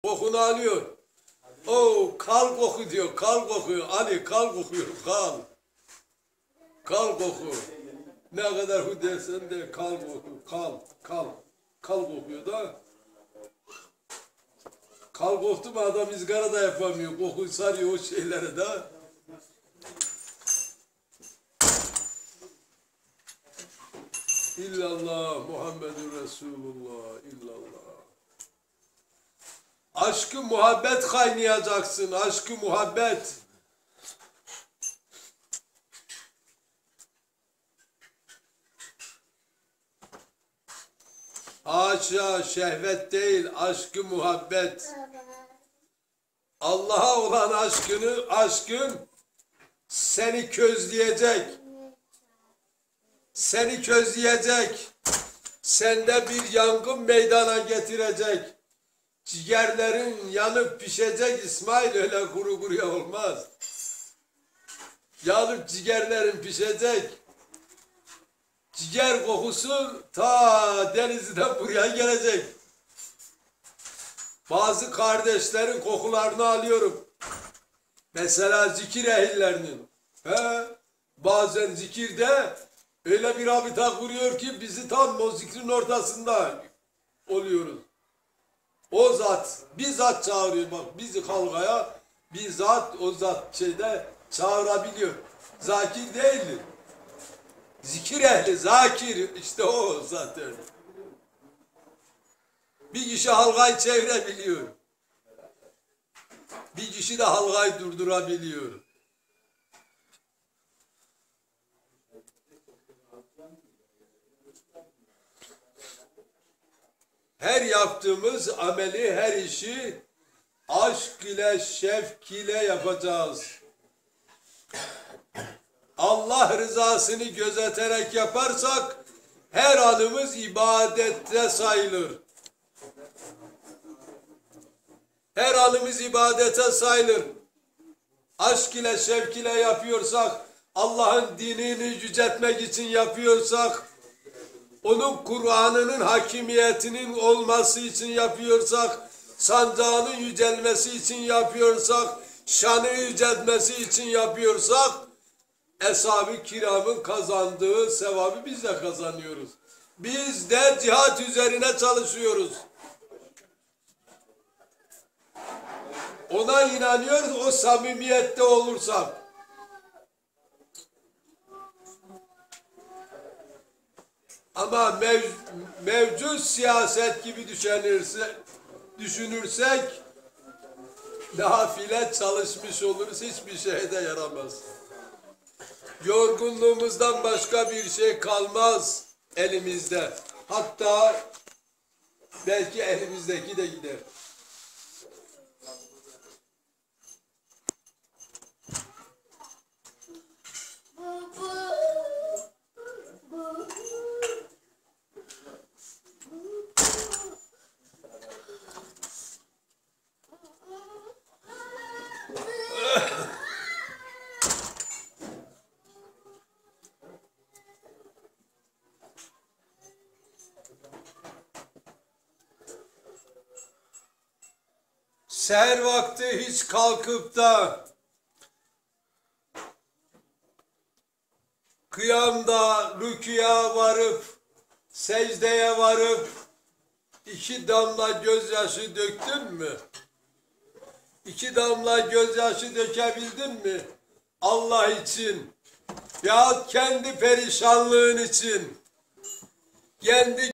Kokunu alıyor. O kal koku diyor. Kal kokuyor. Ali kal kokuyor. Kal. Kal koku. Ne kadar hu dersen de kal koku. Kal. Kal. Kal kokuyor da. Kal koktu mu adam izgara da yapamıyor. Koku sarıyor o şeylere de. İllallah Muhammedun Resulullah. İllallah. Aşkı muhabbet kaynayacaksın. Aşkı muhabbet. Haşa şehvet değil, aşkı muhabbet. Allah'a olan aşkın seni közleyecek. Seni közleyecek. Sende bir yangın meydana getirecek. Ciğerlerin yanıp pişecek İsmail, öyle kuru kuruya olmaz. Yanıp ciğerlerin pişecek. Ciğer kokusu ta Denizli'den buraya gelecek. Bazı kardeşlerin kokularını alıyorum. Mesela zikir ehillerinin. Bazen zikirde öyle bir rabıta kuruyor ki bizi tam o zikrin ortasında oluyoruz. O zat, bizzat çağırıyor bak bizi halkaya, bizzat o zat çağırabiliyor. Zakir değil. Zikir ehli, zakir, işte o zaten. Bir kişi halkayı çevirebiliyor. Bir kişi de halkayı durdurabiliyor. Her yaptığımız ameli, her işi aşk ile, şevk ile yapacağız. Allah rızasını gözeterek yaparsak her anımız ibadette sayılır. Her anımız ibadete sayılır. Aşk ile, şevk ile yapıyorsak, Allah'ın dinini yüceltmek için yapıyorsak, onun Kur'an'ının hakimiyetinin olması için yapıyorsak, sancağının yücelmesi için yapıyorsak, şanı yüceltmesi için yapıyorsak, Eshab-ı kiramın kazandığı sevabı biz de kazanıyoruz. Biz de cihat üzerine çalışıyoruz. Ona inanıyoruz, o samimiyette olursak. Ama mevcut siyaset gibi düşünürsek nafile çalışmış oluruz, hiçbir şeye de yaramaz. Yorgunluğumuzdan başka bir şey kalmaz elimizde. Hatta belki elimizdeki de gider. Seher vakti hiç kalkıp da kıyamda rüküya varıp secdeye varıp 2 damla gözyaşı döktün mü? 2 damla gözyaşı dökebildin mi? Allah için ya kendi perişanlığın için, kendi